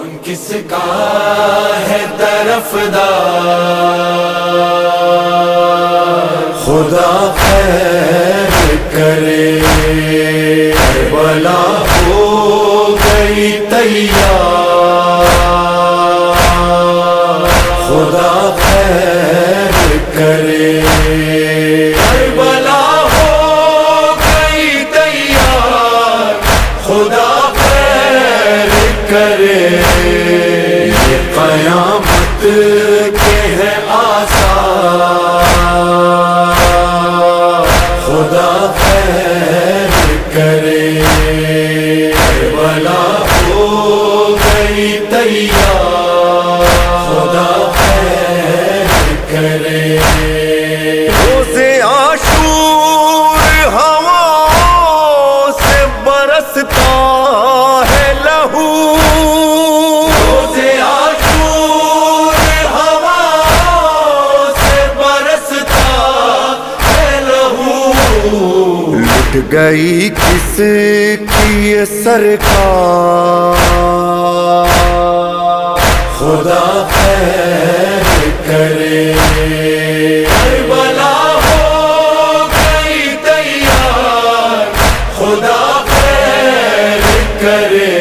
کون کس کا ہے طرفدار، خدا خیر کرے، کربلا ہو گئی تیار، خدا خیر کرے، کربلا ہو گئی تیار، خدا خیر کرے، یہ قیامت کے ہے آثار، خدا خیر کرے، کربلا ہو گئی تیار، خدا خیر کرے۔ روزے عاشور ہواؤں سے برستا ہے لہو، روزے عاشور ہواؤں سے برستا ہے لہو، لٹ گئی کس کی یہ سرکار، خدا خیر کرے، کربلا ہو گئی تیار، خدا خیر کرے،